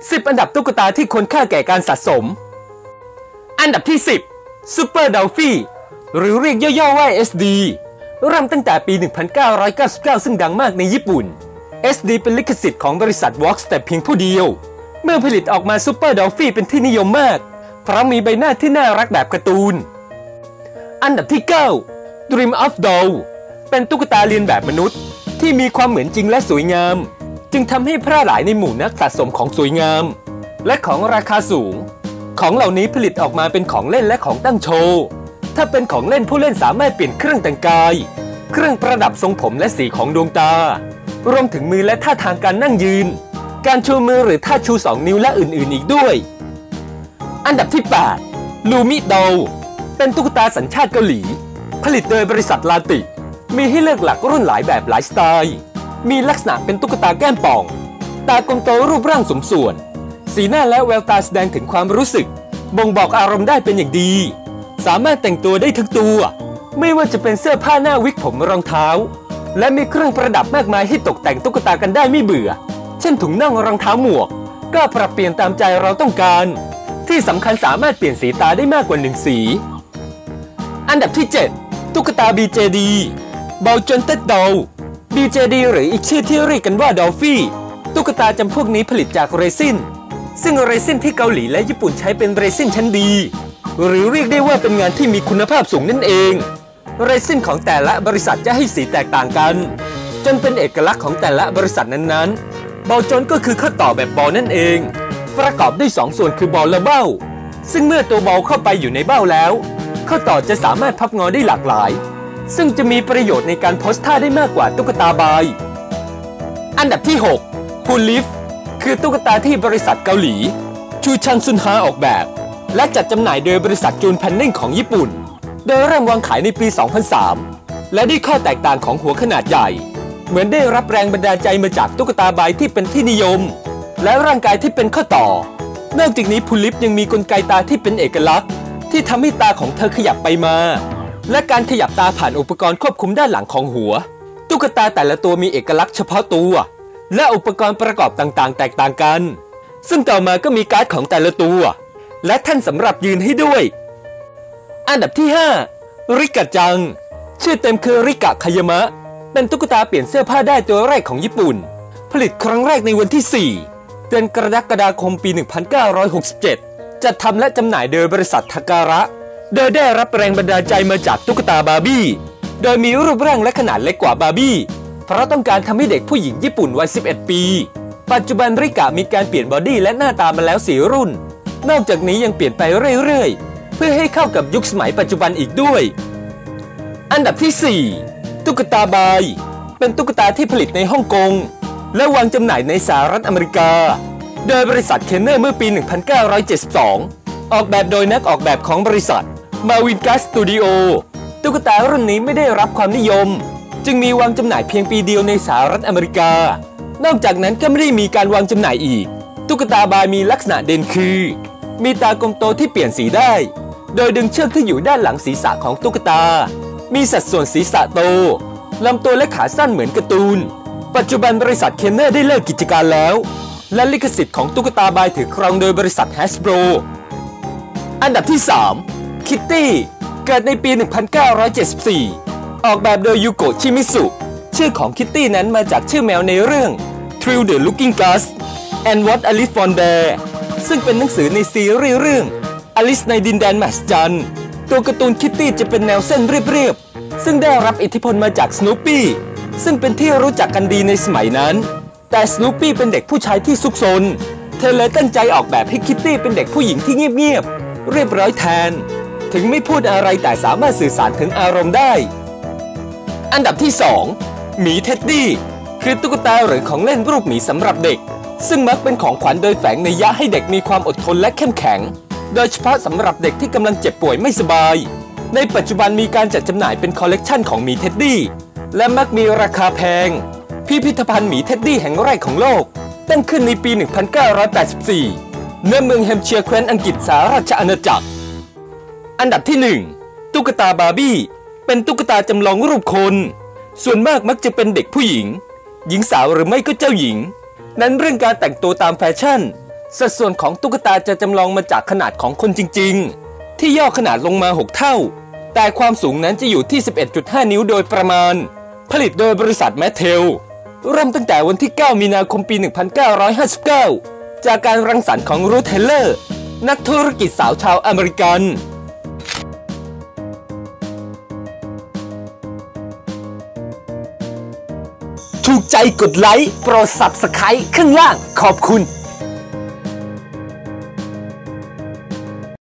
10 อันดับตุ๊กตาที่ควรค่าแก่การสะสมอันดับที่ 10 Super Dollfie หรือเรียกย่อๆว่า SD เริ่มตั้งแต่ปี 1999 ซึ่งดังมากในญี่ปุ่น SD เป็นลิขสิทธิ์ของบริษัท Vox แต่เพียงผู้เดียวเมื่อผลิตออกมา Super Dollfie เป็นที่นิยมมากเพราะมีใบหน้าที่น่ารักแบบการ์ตูนอันดับที่ 9 Dream of Doll เป็นตุ๊กตาเลียนแบบมนุษย์ที่มีความเหมือนจริงและสวยงามจึงทำให้แพร่หลายในหมู่นักสะสมของสวยงามและของราคาสูงของเหล่านี้ผลิตออกมาเป็นของเล่นและของตั้งโชว์ถ้าเป็นของเล่นผู้เล่นสามารถเปลี่ยนเครื่องแต่งกายเครื่องประดับทรงผมและสีของดวงตารวมถึงมือและท่าทางการนั่งยืนการชูมือหรือท่าชู2 นิ้วและอื่นๆอีกด้วยอันดับที่ 8 Lumi Doll เป็นตุ๊กตาสัญชาติเกาหลีผลิตโดยบริษัทลาติมีให้เลือกหลากรุ่นหลายแบบหลายสไตล์มีลักษณะเป็นตุ๊กตาแก้มป่องตากลมโตรูปร่างสมส่วนสีหน้าและแววตาแสดงถึงความรู้สึกบ่งบอกอารมณ์ได้เป็นอย่างดีสามารถแต่งตัวได้ทั้งตัวไม่ว่าจะเป็นเสื้อผ้าหน้าวิกผมรองเท้าและมีเครื่องประดับมากมายให้ตกแต่งตุ๊กตากันได้ไม่เบื่อเช่นถุงน่องรองเท้าหมวกก็ปรับเปลี่ยนตามใจเราต้องการที่สำคัญสามารถเปลี่ยนสีตาได้มากกว่า1 สีอันดับที่ 7 ตุ๊กตา BJD Ball-jointed Doll BJD หรืออีกชื่อที่เรียกกันว่า Dollfie ตุ๊กตาจำพวกนี้ผลิตจากเรซินซึ่งเรซินที่เกาหลีและญี่ปุ่นใช้เป็นเรซินชั้นดีหรือเรียกได้ว่าเป็นงานที่มีคุณภาพสูงนั่นเองเรซินของแต่ละบริษัทจะให้สีแตกต่างกันจนเป็นเอกลักษณ์ของแต่ละบริษัทนั้นๆบอลจนก็คือข้อต่อแบบบอลนั่นเองประกอบด้วย2 ส่วนคือบอลและเบ้าซึ่งเมื่อตัวบอลเข้าไปอยู่ในเบ้าแล้วข้อต่อจะสามารถพับงอได้หลากหลายซึ่งจะมีประโยชน์ในการโพสท่าได้มากกว่าตุ๊กตาบายอันดับที่ 6 พูลลิฟคือตุ๊กตาที่บริษัทเกาหลีชูชังซุนฮาออกแบบและจัดจำหน่ายโดยบริษัทจูนแพนนิ่งของญี่ปุ่นโดยเริ่มวางขายในปี 2003 และได้ข้อแตกต่างของหัวขนาดใหญ่เหมือนได้รับแรงบันดาลใจมาจากตุ๊กตาบายที่เป็นที่นิยมและร่างกายที่เป็นข้อต่อนอกจากนี้พูลลิฟยังมีกลไกตาที่เป็นเอกลักษณ์ที่ทำให้ตาของเธอขยับไปมาและการขยับตาผ่านอุปกรณ์ควบคุมด้านหลังของหัวตุ๊กตาแต่ละตัวมีเอกลักษณ์เฉพาะตัวและอุปกรณ์ประกอบต่างๆแตกต่างกันซึ่งต่อมาก็มีการ์ดของแต่ละตัวและแท่นสำหรับยืนให้ด้วยอันดับที่ 5 ริกะจังชื่อเต็มคือริกะคายามะเป็นตุ๊กตาเปลี่ยนเสื้อผ้าได้ตัวแรกของญี่ปุ่นผลิตครั้งแรกในวันที่ 4 เดือนกรกฎาคมปี 1967 จัดทำและจำหน่ายโดยบริษัททาการะโดยได้รับแรงบันดาลใจมาจากตุ๊กตาบาร์บี้โดยมีรูปร่างและขนาดเล็กกว่าบาร์บี้เพราะต้องการทำให้เด็กผู้หญิงญี่ปุ่นวัย 11 ปีปัจจุบันริกะมีการเปลี่ยนบอดี้และหน้าตามาแล้ว4 รุ่นนอกจากนี้ยังเปลี่ยนไปเรื่อยๆเพื่อให้เข้ากับยุคสมัยปัจจุบันอีกด้วยอันดับที่ 4 ตุ๊กตาบายเป็นตุ๊กตาที่ผลิตในฮ่องกงและวางจำหน่ายในสหรัฐอเมริกาโดยบริษัทเคนเนอร์เมื่อปี 1972 ออกแบบโดยนักออกแบบของบริษัทมาวินกัสสตูดิโอตุ๊กตารุ่นนี้ไม่ได้รับความนิยมจึงมีวางจำหน่ายเพียงปีเดียวในสหรัฐอเมริกานอกจากนั้นก็ไม่ได้มีการวางจำหน่ายอีกตุ๊กตาบายมีลักษณะเด่นคือมีตากลมโตที่เปลี่ยนสีได้โดยดึงเชือกที่อยู่ด้านหลังศีรษะของตุ๊กตามีสัดส่วนศีรษะโตลำตัวและขาสั้นเหมือนการ์ตูนปัจจุบันบริษัทเคนเนอร์ได้เลิกกิจการแล้วและลิขสิทธิ์ของตุ๊กตาบายถือครองโดยบริษัท Hasbro อันดับที่ 3 คิตตี้เกิดในปี 1974 ออกแบบโดยยูโกะชิมิสุชื่อของคิตตี้นั้นมาจากชื่อแมวในเรื่อง Thrill the Looking Glass and What Alice Found There ซึ่งเป็นหนังสือในซีรีส์เรื่อง Alice ในดินแดนมหัศจรรย์ตัวการ์ตูนคิตตี้จะเป็นแนวเส้นเรียบๆซึ่งได้รับอิทธิพลมาจากสนูปี้ซึ่งเป็นที่รู้จักกันดีในสมัยนั้นแต่สนูปี้เป็นเด็กผู้ชายที่ซุกซนเธอเลยตั้งใจออกแบบให้คิตตี้เป็นเด็กผู้หญิงที่เงียบๆเรียบร้อยแทนถึงไม่พูดอะไรแต่สามารถสื่อสารถึงอารมณ์ได้อันดับที่ 2 หมีเท็ดดี้คือตุ๊กตาหรือของเล่นรูปหมีสำหรับเด็กซึ่งมักเป็นของขวัญโดยแฝงนัยยะให้เด็กมีความอดทนและเข้มแข็งโดยเฉพาะสำหรับเด็กที่กำลังเจ็บป่วยไม่สบายในปัจจุบันมีการจัดจำหน่ายเป็นคอลเลกชันของหมีเท็ดดี้และมักมีราคาแพงพิพิธภัณฑ์หมีเท็ดดี้แห่งแรกของโลกตั้งขึ้นในปี 1984 ณ เมืองแฮมป์เชียร์แคว้นอังกฤษสหราชอาณาจักรอันดับที่ 1 ตุ๊กตาบาร์บี้เป็นตุ๊กตาจำลองรูปคนส่วนมากมักจะเป็นเด็กผู้หญิงหญิงสาวหรือไม่ก็เจ้าหญิงนั้นเรื่องการแต่งตัวตามแฟชั่นสัดส่วนของตุ๊กตาจะจำลองมาจากขนาดของคนจริงๆที่ย่อขนาดลงมา6เท่าแต่ความสูงนั้นจะอยู่ที่ 11.5 นิ้วโดยประมาณผลิตโดยบริษัทแมทเทลเริ่มตั้งแต่วันที่ 9 มีนาคม ปี 1959 จากการรังสรรค์ของรูธ เทเลอร์นักธุรกิจสาวชาวอเมริกันถูกใจกดไลค์โปรด Subscribe ข้างล่างขอบคุณ